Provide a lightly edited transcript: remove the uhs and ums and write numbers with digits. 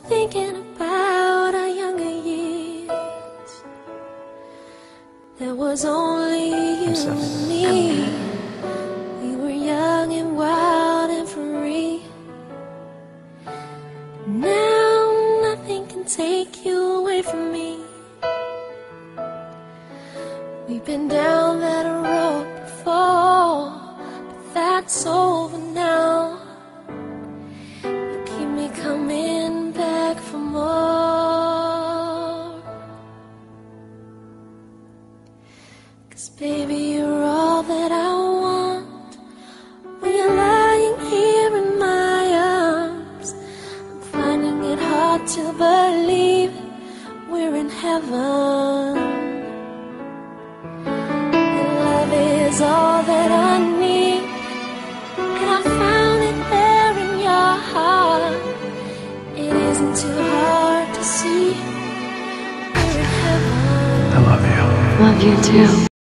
thinking about our younger years. There was only you and me. We were young and wild and free. Now nothing can take you away from me. We've been down that road before, but that's over now. You keep me coming back for more. 'Cause baby, you're all that I want. When you're lying here in my arms, I'm finding it hard to believe we're in heaven. Is all that I need, and I found it there in your heart. It isn't too hard to see we're in heaven. I love you. Love you too.